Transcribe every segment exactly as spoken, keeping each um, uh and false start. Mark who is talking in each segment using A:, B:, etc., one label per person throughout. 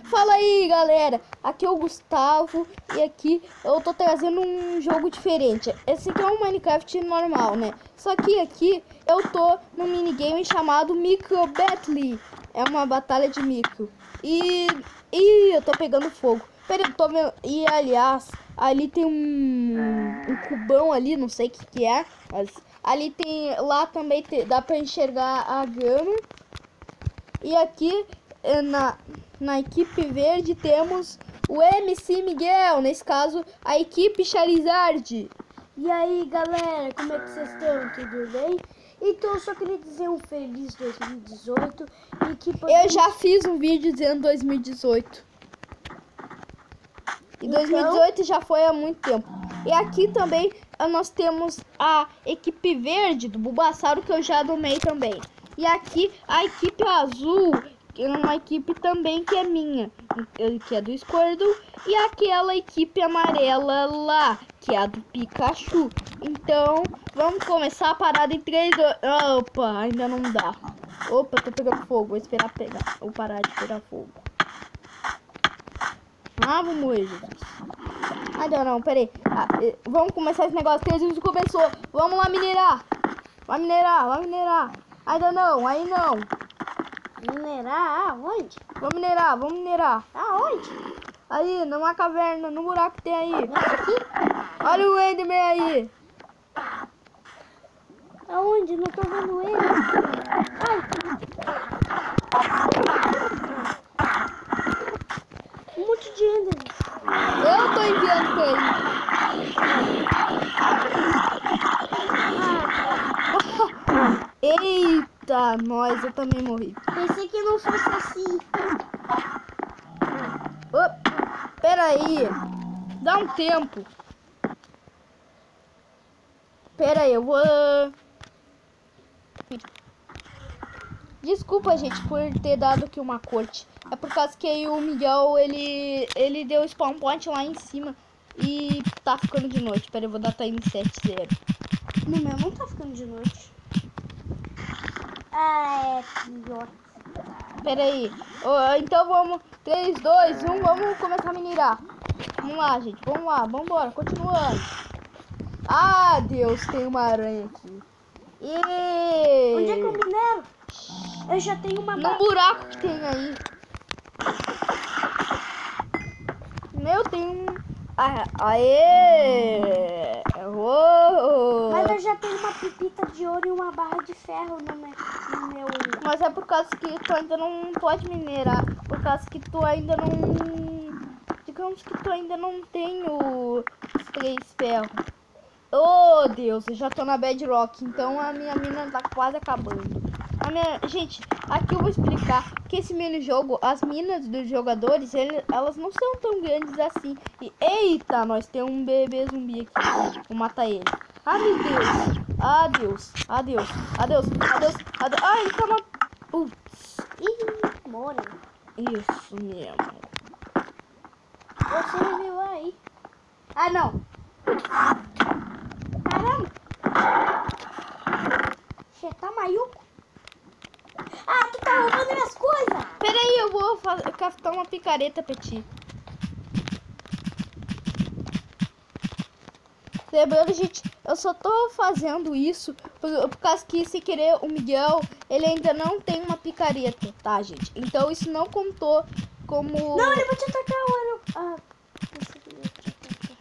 A: Fala aí, galera, aqui é o Gustavo e aqui eu tô trazendo um jogo diferente. Esse aqui é um Minecraft normal, né? Só que aqui eu tô num minigame chamado Micro Battle. É uma batalha de micro. E, e eu tô pegando fogo. Pera, eu tô vendo. E aliás, ali tem um, um cubão ali, não sei o que que é. Mas ali tem, lá também tem, dá pra enxergar a grama. E aqui na, na equipe verde temos o M C Miguel, nesse caso a equipe Charizard.
B: E aí, galera, como é que vocês estão? Tudo bem? Então eu só queria dizer um feliz dois mil e dezoito e que podemos...
A: Eu já fiz um vídeo dizendo dois mil e dezoito. E
B: então...
A: dois mil e dezoito já foi há muito tempo. E aqui também nós temos a equipe verde do Bulbasauro, que eu já domei também. E aqui a equipe azul, que é uma equipe também que é minha, que é do Squirtle. E aquela equipe amarela lá, que é a do Pikachu. Então, vamos começar a parada em três, dois... Opa, ainda não dá. Opa, tô pegando fogo, vou esperar pegar, ou parar de pegar fogo. Ah, vou morrer, Jesus. Ah, não, não, peraí. Ah, vamos começar esse negócio, três minutos começou. Vamos lá minerar. Vai minerar, vai minerar. Ainda não, aí não.
B: Minerar aonde?
A: Vamos minerar, vamos minerar.
B: Aonde?
A: Aí, numa caverna, no buraco que tem aí.
B: Aqui?
A: Olha o Enderman aí.
B: Aonde? Não tô vendo ele. Ai. Um monte de Enderman.
A: Eu tô enviando pra ele. Eita, nós, eu também morri.
B: Pensei que não fosse assim.
A: Opa, pera aí. Dá um tempo. Pera aí, eu vou... Desculpa, gente, por ter dado aqui uma corte. É por causa que aí o Miguel, ele, ele deu spawn point lá em cima e tá ficando de noite. Pera aí, eu vou dar time sete zero.
B: No meu não tá ficando de noite. Ah, é pior.
A: Pera aí. Oh, então vamos... três, dois, um, vamos começar a minerar. Vamos lá, gente. Vamos lá, vamos embora. Continuando. Ah, Deus, tem uma aranha aqui. E...
B: Onde é que eu minero? Eu já tenho uma...
A: Num buraco que tem aí. Meu, tem um... Ah, aê! Uou!
B: Mas eu já tenho uma pepita de ouro e uma barra de ferro no meu... No meu...
A: Mas é por causa que tu ainda não pode minerar. Por causa que tu ainda não... Digamos que tu ainda não tem o... os três ferros. Oh, Deus, eu já tô na Bedrock. Então a minha mina tá quase acabando. A minha... Gente, aqui eu vou explicar que esse mini-jogo, as minas dos jogadores, ele, elas não são tão grandes assim. E, eita, nós temos um bebê zumbi aqui. Vou matar ele. Ah, meu Deus. Adeus. Adeus. Adeus. Adeus. Adeus. Ah, ele tá na... Putz.
B: Ih, mora.
A: Isso mesmo.
B: Você me viu aí. Ah, não. Caramba. Você tá maiuco? Ah, tu tá roubando minhas coisas.
A: Pera aí, eu vou fazer, craftar uma picareta pra ti. Lembrando, gente, eu só tô fazendo isso por, por causa que, se querer, o Miguel, ele ainda não tem uma picareta, tá, gente? Então isso não contou como...
B: Não, ele vai te atacar, mano. Ah, pensei que ele ia te atacar.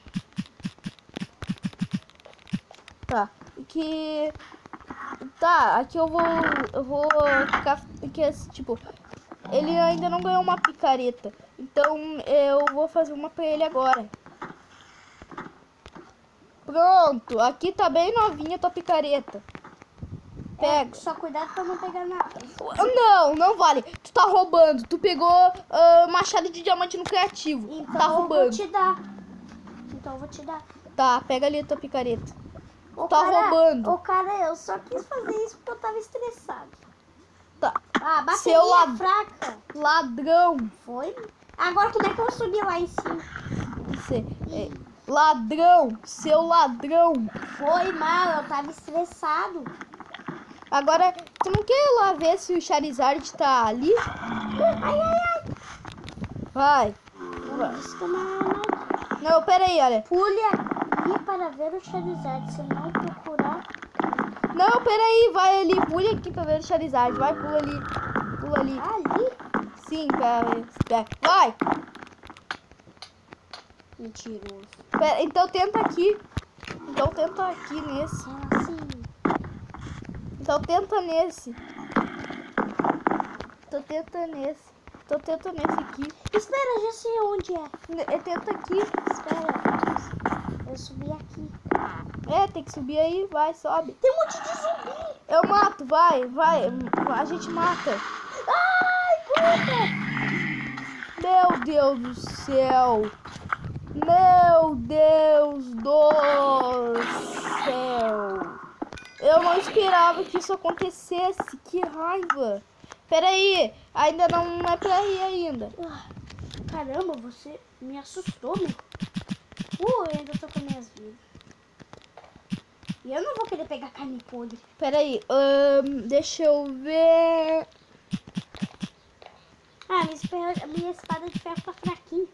A: Tá, que... Tá, aqui eu vou... Eu vou ficar... Que, tipo, ele ainda não ganhou uma picareta. Então eu vou fazer uma pra ele agora. Pronto, aqui tá bem novinha a tua picareta. Pega.
B: É, só cuidado pra não pegar nada.
A: Não, não vale. Tu tá roubando. Tu pegou uh, machado de diamante no criativo.
B: Então
A: tá roubando.
B: eu vou te dar. Então eu vou te dar.
A: Tá, pega ali a tua picareta.
B: Ô,
A: tá
B: cara,
A: roubando.
B: Ô, cara, eu só quis fazer isso porque eu tava estressado.
A: Tá.
B: Ah, bateria
A: Seu lad...
B: fraca.
A: Ladrão.
B: Foi? Agora como é que eu subi lá em cima?
A: Você, é, ladrão. Seu ladrão.
B: Foi mal, eu tava estressado.
A: Agora, tu não quer ir lá ver se o Charizard tá ali?
B: Ai, ai, ai.
A: Vai. Não, pera aí, olha.
B: Pule aqui para ver o Charizard. Se não procurar...
A: Não, pera aí. Vai ali. Pule aqui para ver o Charizard. Vai, pula ali. Pula ali.
B: Ali?
A: Sim, pera. Vai.
B: Mentiroso.
A: Pera, então tenta aqui. Então tenta aqui nesse.
B: É assim.
A: Então tenta nesse. Então tenta nesse. Então tenta nesse aqui.
B: Espera, já sei onde é.
A: É, tenta aqui.
B: Espera. Eu subi aqui.
A: É, tem que subir aí. Vai, sobe.
B: Tem um monte de zumbi.
A: Eu mato, vai, vai. A gente mata.
B: Ai, puta.
A: Meu Deus do céu. Meu Deus do céu. Eu não esperava que isso acontecesse. Que raiva. Pera aí. Ainda não é pra ir ainda.
B: Caramba, você me assustou, meu. Uh, eu ainda tô com minhas vidas. E eu não vou querer pegar carne podre.
A: Pera aí. hum, deixa eu ver.
B: Ah, minha espada, minha espada de ferro tá fraquinha.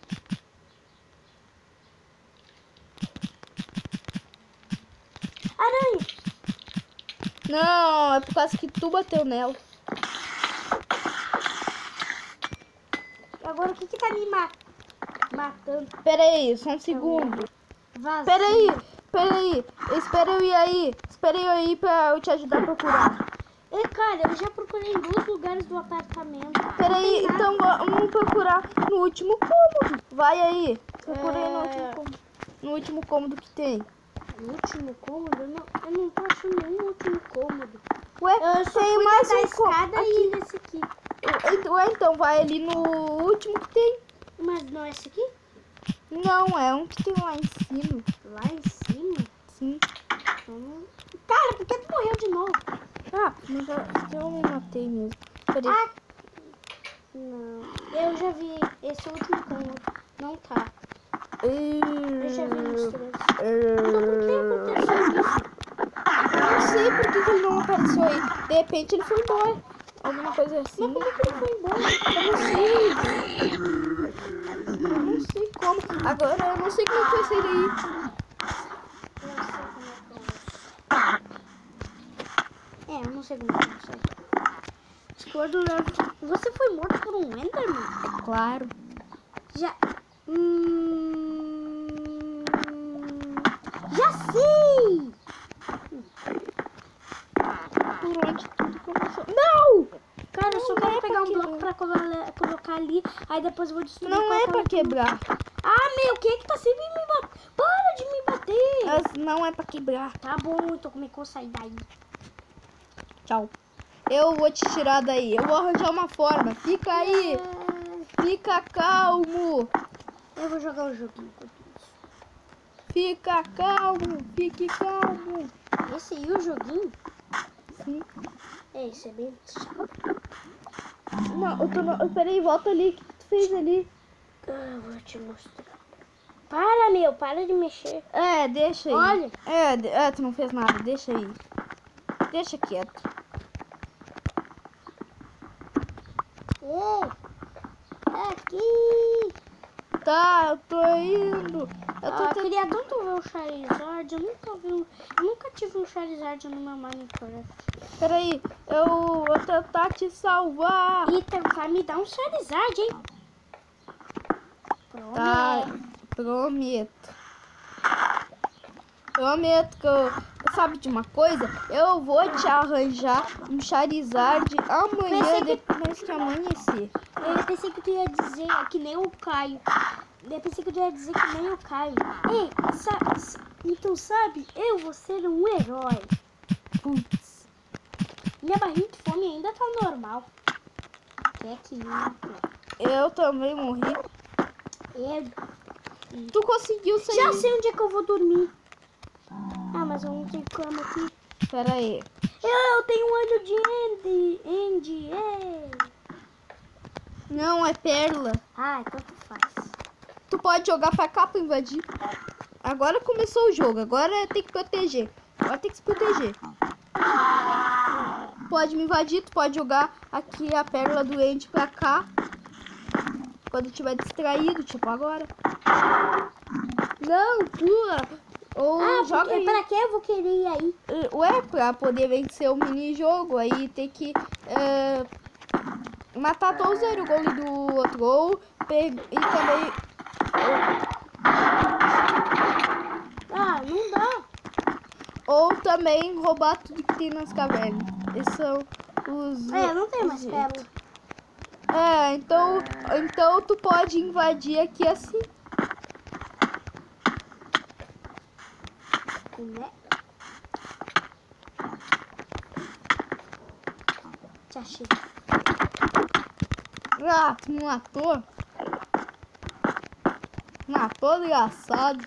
B: Aranha!
A: Não, é por causa que tu bateu nela.
B: Agora o que que tá me ma matando?
A: Pera aí, só um segundo.
B: Vazio.
A: Pera aí, pera aí. Espera eu ir aí. Espera eu ir pra eu te ajudar a procurar.
B: E, cara, eu já procurei em dois lugares do apartamento.
A: Pera aí, então vamos procurar no último cômodo. Vai aí. Procura aí no
B: É.
A: último cômodo. No último cômodo que tem.
B: No último cômodo? Eu não, eu não tô achando nenhum último cômodo.
A: Ué,
B: Eu só
A: tem
B: fui
A: mais
B: da
A: um
B: escada
A: cômodo.
B: e nesse aqui.
A: Ué, então vai ali no último que tem.
B: Mas não é esse aqui?
A: Não, é um que tem lá em cima.
B: Lá em cima?
A: Sim.
B: Hum. Cara, por que tu morreu de novo?
A: Ah, mas eu, eu me matei mesmo. Peraí.
B: Ah, não. Eu já vi esse último cômodo. Não tá. Eu já vi nos três. Então por que aconteceu isso?
A: Eu não sei por que que ele não apareceu aí. De repente ele foi embora. Alguma coisa assim.
B: Mas como é que ele foi embora?
A: Eu não sei. Eu não sei como. Agora eu não sei como é que vai sair daí.
B: Eu sei como é que eu... É, eu não sei como é que eu sair. Discordo, você foi morto por um Enderman?
A: É claro.
B: Já... Hum... Já sei!
A: Por onde tudo começou. Não!
B: Cara, eu só
A: Não
B: quero
A: é
B: pegar
A: pra
B: um bloco pra colo- colocar ali, aí depois eu vou destruir.
A: Não
B: com
A: é
B: aquela
A: pra
B: que-
A: quebrar.
B: Ah, meu, quem é que tá sempre me batendo? Para de me bater!
A: Mas não é pra quebrar.
B: Tá bom, então como é que eu sair daí?
A: Tchau. Eu vou te tirar daí. Eu vou arranjar uma forma. Fica aí.
B: É,
A: Fica calmo.
B: Eu vou jogar o joguinho enquanto isso.
A: Fica calmo. Fique calmo.
B: Esse aí, o joguinho?
A: Sim.
B: É, esse é bem chato.
A: Não, eu tô no... Peraí, volta ali. O que tu fez ali?
B: Ah, eu vou te mostrar. Para, meu, para de mexer.
A: É, deixa aí.
B: Olha.
A: É, de- é, tu não fez nada. Deixa aí. Deixa quieto.
B: Ei, aqui.
A: Tá, eu tô indo. Eu tô
B: Ah,
A: tentando.
B: queria tanto ver o Charizard. Eu nunca vi, um- eu nunca tive um Charizard no meu Minecraft.
A: Peraí, eu vou tentar te salvar.
B: E tentar me dar um Charizard, hein? Pronto.
A: Tá, prometo. Prometo que eu... Sabe de uma coisa? Eu vou te arranjar um Charizard amanhã,
B: Pensei que-
A: depois que amanhecer.
B: Eu pensei que tu ia dizer que nem o Caio. Eu pensei que tu ia dizer que nem o Caio. Ei, sa- sa- então sabe, eu vou ser um herói.
A: Putz.
B: Minha barriga de fome ainda tá normal. Que é que
A: Eu também morri.
B: eu
A: Tu conseguiu sair.
B: já sei onde é que eu vou dormir. Ah, mas eu não tenho cama aqui.
A: Pera aí.
B: Eu tenho um olho de Andy. Andy, ei.
A: Não, é pérola.
B: Ah, então tu faz.
A: Tu pode jogar pra cá pra invadir. Agora começou o jogo. Agora tem que proteger. Agora tem que se proteger. Pode me invadir. Tu pode jogar aqui a pérola do Andy pra cá. quando tiver distraído, tipo agora. Não, pula. Ou
B: Ah,
A: joga
B: porque,
A: aí.
B: pra que eu vou querer ir aí?
A: Ué, pra poder vencer o mini-jogo, aí tem que é, matar todos os gols do outro gol e também...
B: Ah, não dá.
A: Ou também roubar tudo que tem nas cavernas. Esses são os...
B: É, não tem
A: os
B: mais
A: jeitos.
B: pedra.
A: É, então, então tu pode invadir aqui assim.
B: Né? Te achei.
A: Ah, tu me matou? Matou, desgraçado.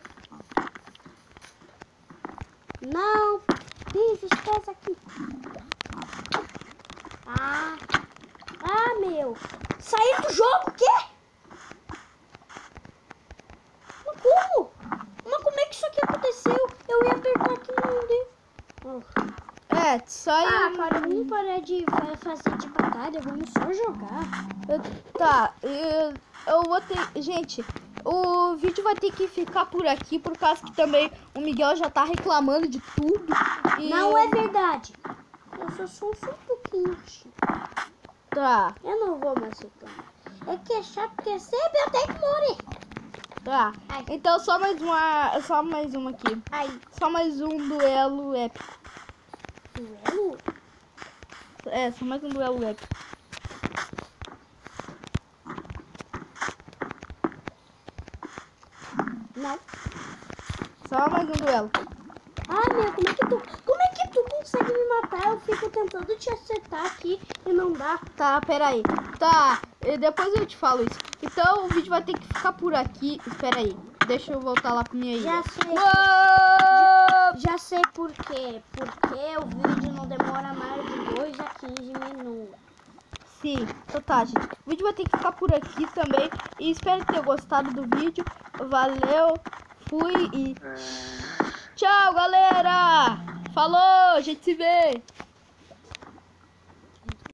B: Não. Bicho, esquece aqui. Ah. Ah, meu. Sair do jogo, o quê? Mas como? Mas como é que isso aqui aconteceu? Eu ia apertar aqui e não deu. Oh.
A: É, sai...
B: Ah, cara, vamos parar de fa- fazer de batalha, vamos só jogar.
A: Eu- Tá, eu, eu vou ter... Gente, o vídeo vai ter que ficar por aqui, por causa que também o Miguel já tá reclamando de tudo. E...
B: Não é verdade. Eu só sou só um pouquinho.
A: Tá,
B: Eu não vou mais reclamar. É que é chato, porque sempre eu tenho que morrer.
A: tá.
B: Ai.
A: Então só mais uma... Só mais uma aqui.
B: Aí,
A: Só mais um duelo épico.
B: duelo?
A: É, só mais um duelo épico.
B: Não.
A: Só mais um duelo.
B: Ah, meu, como é que tu... Como é que tu consegue me matar? Eu fico tentando te acertar aqui e não dá.
A: Tá, peraí. Tá, e depois eu te falo isso. Então o vídeo vai ter que ficar por aqui. Espera aí. Deixa eu voltar lá pra minha ilha.
B: Já sei.
A: Uou!
B: Já sei por quê. Porque o vídeo não demora mais de dois a quinze minutos.
A: Sim, então tá, gente. O vídeo vai ter que ficar por aqui também. E espero que tenham gostado do vídeo. Valeu, fui e... Tchau, galera! Falou, a gente se vê!